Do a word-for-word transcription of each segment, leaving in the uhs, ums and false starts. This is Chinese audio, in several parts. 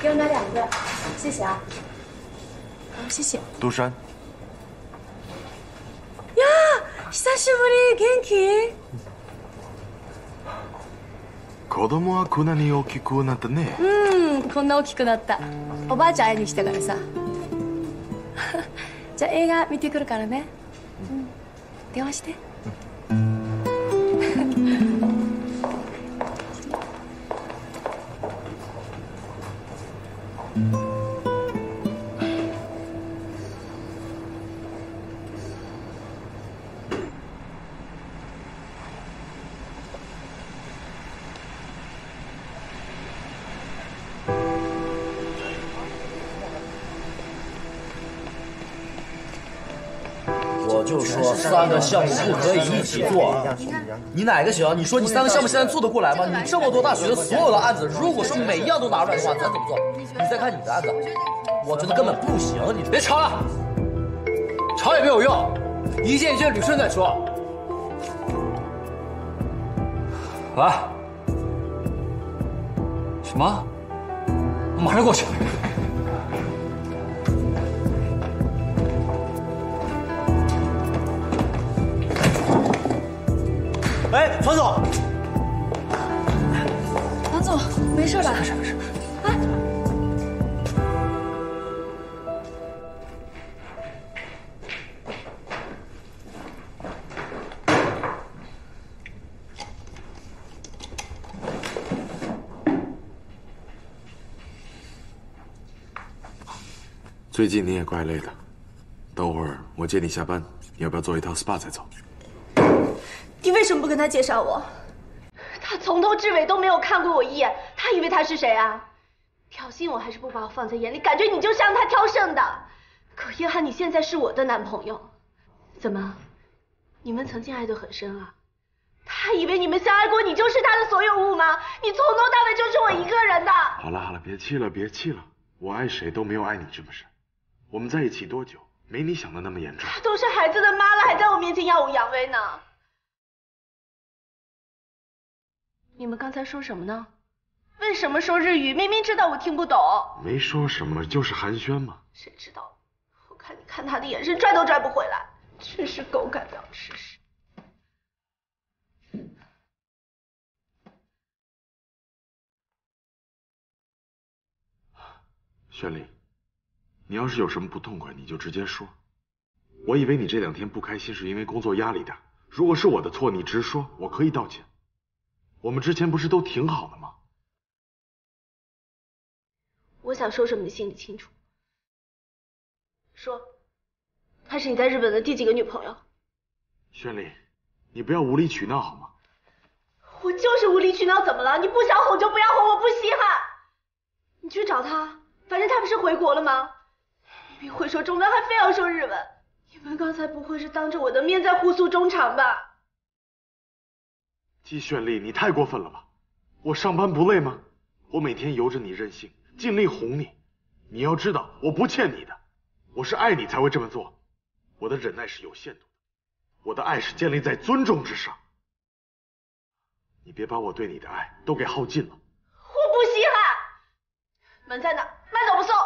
给我拿两个，谢谢啊。好，谢谢。 杜珊。 呀，久しぶり，元気？ 子供はこんなに大きくなったね。 うん、こんな大きくなった。おばあちゃん会いに来たからさ。じゃあ映画見てくるからね。うん、電話して。 我就说三个项目不可以一起做。你哪个行？你说你三个项目现在做得过来吗？你这么多大学的所有的案子，如果说每一样都拿出来的话，咱怎么做？你再看你的案子，我觉得根本不行。你别吵了，吵也没有用，一件一件捋顺再说。来，什么？我马上过去。哎，樊总， 王总，没事吧？ 没事没事。 啊！ 最近你也怪累的，等会儿我接你下班，你要不要做一趟 S P A 再走？ 你为什么不跟他介绍我？他从头至尾都没有看过我一眼，他以为他是谁啊？挑衅我还是不把我放在眼里，感觉你就是让他挑剩的。可叶涵，你现在是我的男朋友，怎么？你们曾经爱得很深啊？他以为你们相爱过，你就是他的所有物吗？你从头到尾就是我一个人的。 好了好了，别气了别气了，我爱谁都没有爱你这么深。我们在一起多久？没你想的那么严重。 她都是孩子的妈了，还在我面前耀武扬威呢。你们刚才说什么呢？为什么说日语？明明知道我听不懂。 没说什么，就是寒暄嘛。 谁知道？我看你看他的眼神，拽都拽不回来，真是狗改不了吃屎。 绚丽，你要是有什么不痛快，你就直接说。我以为你这两天不开心是因为工作压力大，如果是我的错，你直说，我可以道歉。我们之前不是都挺好的吗？ 我想说什么你心里清楚。说，她是你在日本的第几个女朋友？ 绚丽，你不要无理取闹好吗？ 我就是无理取闹，怎么了？你不想哄就不要哄，我不稀罕。你去找他，反正他不是回国了吗？明明会说中文，还非要说日文。你们刚才不会是当着我的面在互诉衷肠吧？ 季绚丽，你太过分了吧！我上班不累吗？我每天由着你任性，尽力哄你。你要知道，我不欠你的，我是爱你才会这么做。我的忍耐是有限度的，我的爱是建立在尊重之上。你别把我对你的爱都给耗尽了。 我不稀罕。门在哪？慢走不送。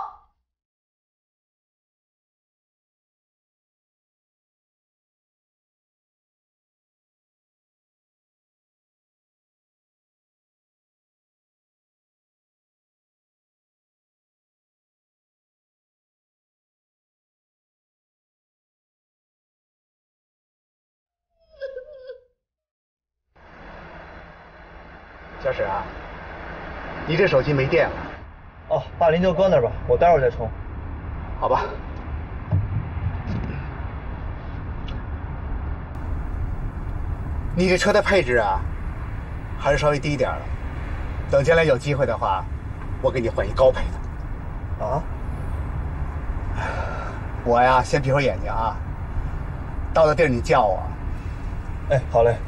小史啊，你这手机没电了。 哦，把零就搁那儿吧，我待会儿再充。 好吧。你这车的配置啊，还是稍微低一点了。等将来有机会的话，我给你换一高配的。 啊？ 我呀，先闭会儿眼睛啊。到了地儿你叫我。 哎，好嘞。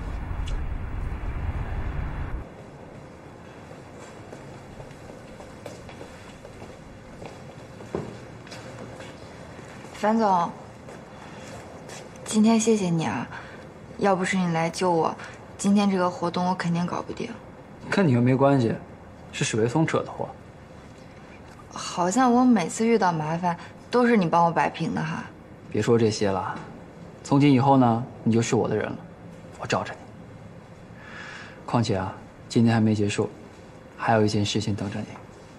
樊总，今天谢谢你啊，要不是你来救我，今天这个活动我肯定搞不定。 跟你又没关系，是史维松扯的祸。 好像我每次遇到麻烦都是你帮我摆平的哈。 别说这些了，从今以后呢，你就是我的人了，我罩着你。况且啊，今天还没结束，还有一件事情等着你。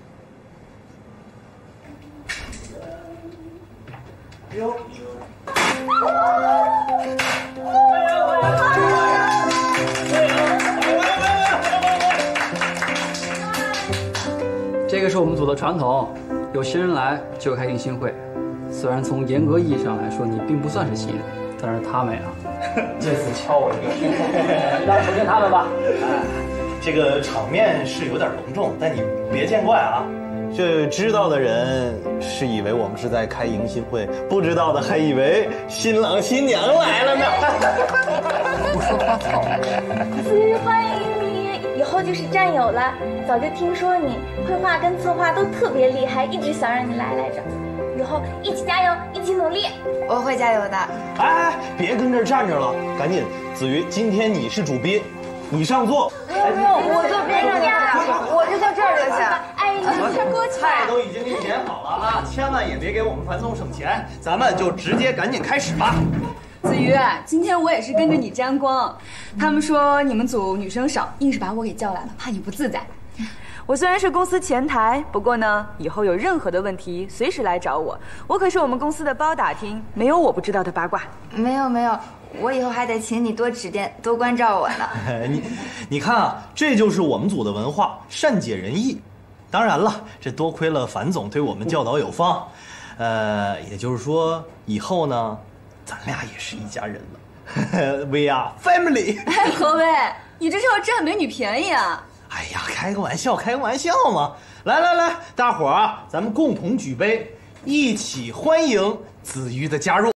哟。 这个是我们组的传统，有新人来就开迎新会。虽然从严格意义上来说，你并不算是新人，但是他们呀，这次敲我一个，让首先他们吧。 哎，这个场面是有点隆重，但你别见怪啊。这知道的人是以为我们是在开迎新会，不知道的还以为新郎新娘来了呢。 不说话草。 子瑜，欢迎你，以后就是战友了。早就听说你绘画跟策划都特别厉害，一直想让你来来着。以后一起加油，一起努力。 我会加油的。 哎，别跟这儿站着了，赶紧，子瑜，今天你是主宾，你上座。 不用不用，我坐边上就行，我就坐这儿就行。 哎，你先过去吧。 菜都已经给你点好了啊，千万也别给我们樊总省钱，咱们就直接赶紧开始吧。 子瑜，今天我也是跟着你沾光。他们说你们组女生少，硬是把我给叫来了，怕你不自在。我虽然是公司前台，不过呢，以后有任何的问题随时来找我。我可是我们公司的包打听，没有我不知道的八卦。 没有没有，我以后还得请你多指点、多关照我呢。 你，你看啊，这就是我们组的文化，善解人意。当然了，这多亏了樊总对我们教导有方。呃，也就是说，以后呢，咱俩也是一家人了。We are family。 哎，何威，你这是要占美女便宜啊？ 哎呀，开个玩笑，开个玩笑嘛！来来来，大伙儿啊，咱们共同举杯，一起欢迎子瑜的加入。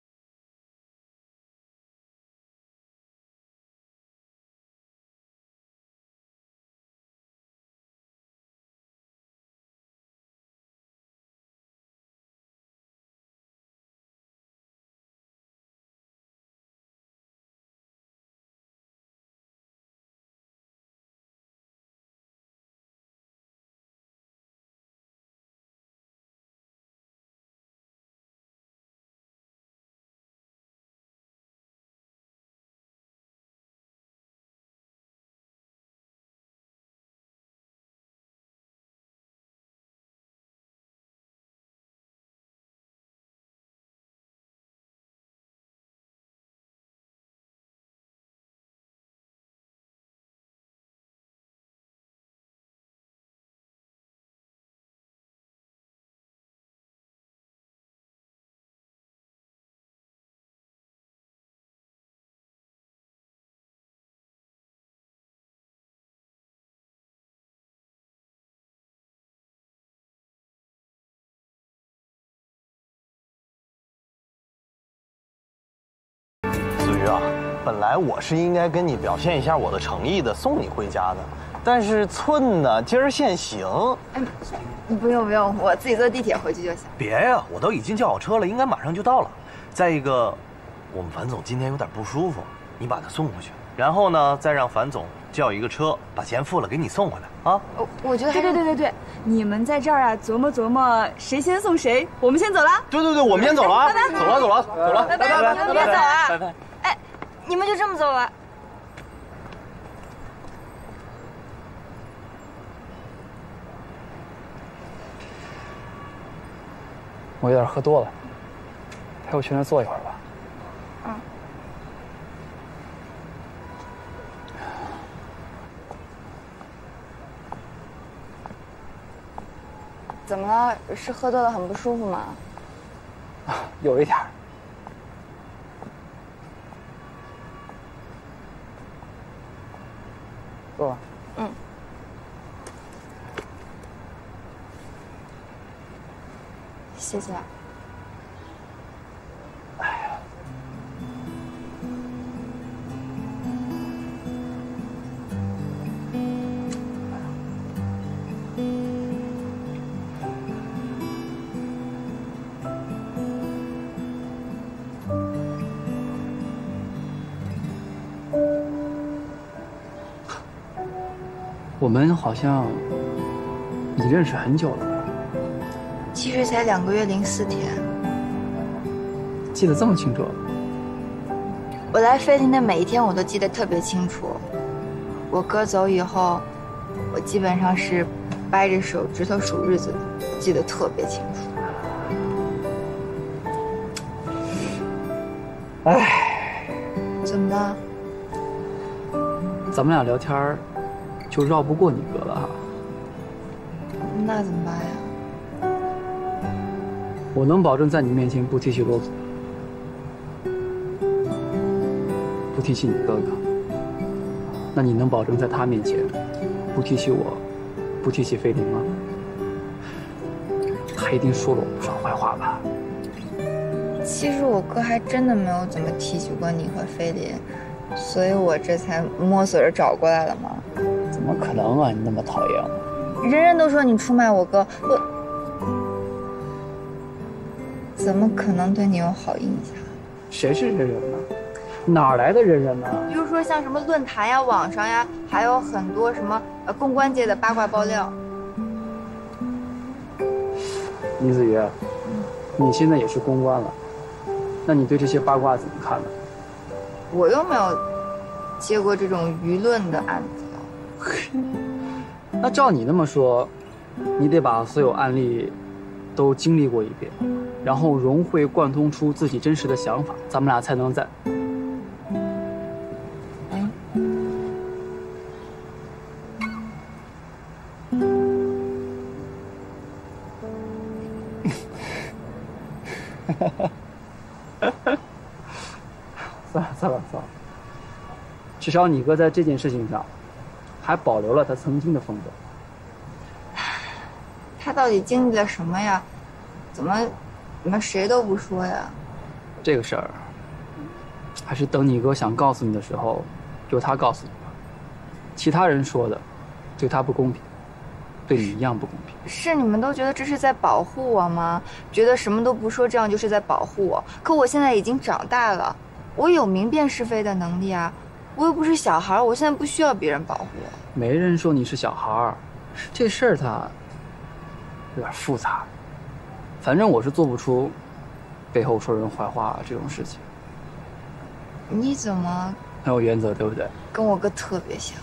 啊，本来我是应该跟你表现一下我的诚意的，送你回家的，但是寸呢，今儿限行。 哎，不用不用，我自己坐地铁回去就行。 别呀，我都已经叫好车了，应该马上就到了。再一个，我们樊总今天有点不舒服，你把他送回去，然后呢，再让樊总叫一个车，把钱付了，给你送回来啊。 我我觉得对对对对对，你们在这儿啊琢磨琢磨谁先送谁，我们先走了。 对对对，我们先走了啊， 拜拜， 走了走了走了， 拜拜，你们别走啊！ 拜拜。 哎，你们就这么走了？ 我有点喝多了，陪我去那儿坐一会儿吧。 嗯。怎么了？是喝多了很不舒服吗？ 啊，有一点儿。坐吧。 嗯。谢谢。 哎呀，我们好像已认识很久了。 其实才两个月零四天。 记得这么清楚？ 我来菲林的每一天我都记得特别清楚。我哥走以后，我基本上是掰着手指头数日子，记得特别清楚。 唉， 怎么了？ 咱们俩聊天就绕不过你哥了哈。 那怎么办呀？ 我能保证在你面前不提起罗祖，不提起你哥哥。那你能保证在他面前不提起我，不提起菲林吗？他一定说了我不少坏话吧？ 其实我哥还真的没有怎么提起过你和菲林，所以我这才摸索着找过来了嘛。 怎么可能啊！你那么讨厌我？ 人人都说你出卖我哥，我怎么可能对你有好印象？ 谁是人人呢？哪来的人人呢？ 比如说像什么论坛呀、网上呀，还有很多什么呃公关界的八卦爆料。 李子瑜，你现在也是公关了，那你对这些八卦怎么看呢？ 我又没有接过这种舆论的案子。 那照你那么说，你得把所有案例都经历过一遍，然后融会贯通出自己真实的想法，咱们俩才能在。算了算了算了，至少你哥在这件事情上还保留了他曾经的风格。 他到底经历了什么呀？怎么你们谁都不说呀？ 这个事儿还是等你哥想告诉你的时候由他告诉你吧。其他人说的对他不公平，对你一样不公平。 是你们都觉得这是在保护我吗？觉得什么都不说，这样就是在保护我。可我现在已经长大了，我有明辨是非的能力啊，我又不是小孩，我现在不需要别人保护我。 没人说你是小孩，这事儿它有点复杂。反正我是做不出背后说人坏话这种事情。 你怎么很有原则，对不对？ 跟我哥特别像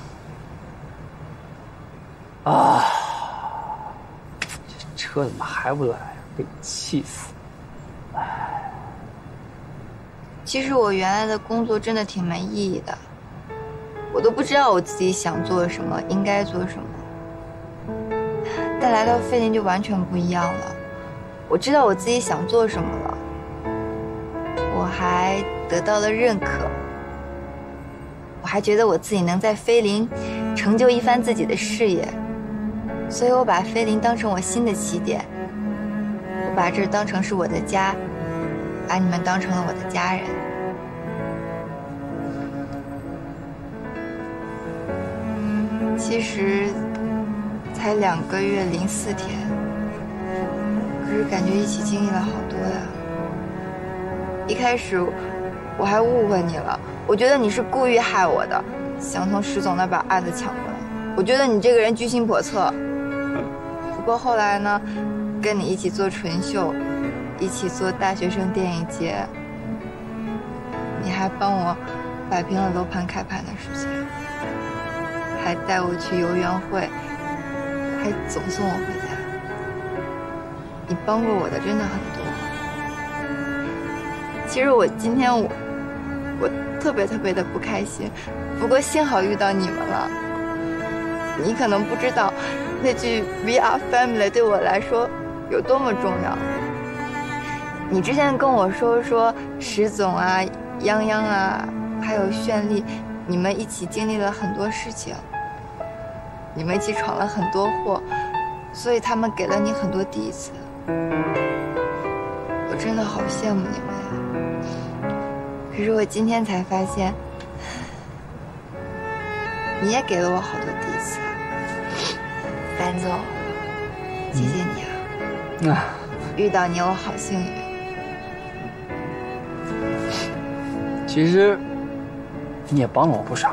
啊！这车怎么还不来呀？被你气死！唉。 其实我原来的工作真的挺没意义的，我都不知道我自己想做什么，应该做什么。但来到菲林就完全不一样了，我知道我自己想做什么了，我还得到了认可，我还觉得我自己能在菲林成就一番自己的事业，所以我把菲林当成我新的起点，我把这儿当成是我的家，把你们当成了我的家人。其实才两个月零四天，可是感觉一起经历了好多呀。一开始我还误会你了，我觉得你是故意害我的，想从石总那把案子抢过来。我觉得你这个人居心叵测。不过后来呢，跟你一起做纯秀，一起做大学生电影节，你还帮我摆平了楼盘开盘的事情，还带我去游园会，还总送我回家。你帮过我的真的很多。其实我今天我我特别特别的不开心，不过幸好遇到你们了。你可能不知道，那句 "We are family" 对我来说有多么重要。你之前跟我说说石总啊、泱泱啊，还有绚丽，你们一起经历了很多事情，你们一起闯了很多祸，所以他们给了你很多第一次。我真的好羡慕你们呀！可是我今天才发现，你也给了我好多第一次。樊总，谢谢你啊！啊，遇到你我好幸运。 其实你也帮了我不少。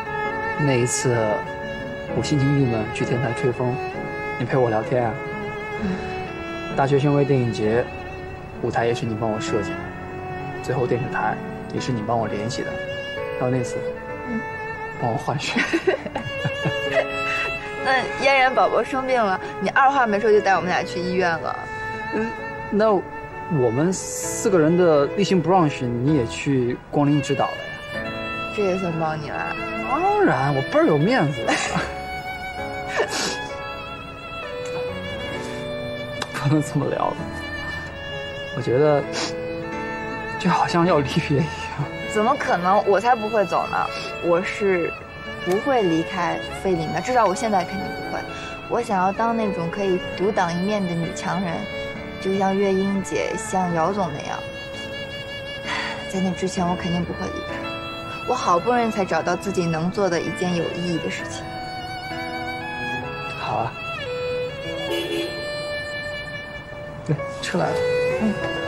那一次我心情郁闷去天台吹风，你陪我聊天啊， 嗯。 大学宣威电影节，舞台也是你帮我设计的，最后电视台也是你帮我联系的，还有那次，嗯，帮我换血。 那嫣然宝宝生病了，你二话没说就带我们俩去医院了。 嗯，那我们四个人的例行 brunch 你也去光临指导了呀？ 这也算帮你了？ 当然，我倍儿有面子。不能这么聊的，我觉得就好像要离别一样。 怎么可能？我才不会走呢！我是不会离开菲林的，至少我现在肯定不会。我想要当那种可以独当一面的女强人，就像月英姐、像姚总那样。在那之前，我肯定不会离开。我好不容易才找到自己能做的一件有意义的事情。 好啊。对，车来了。嗯。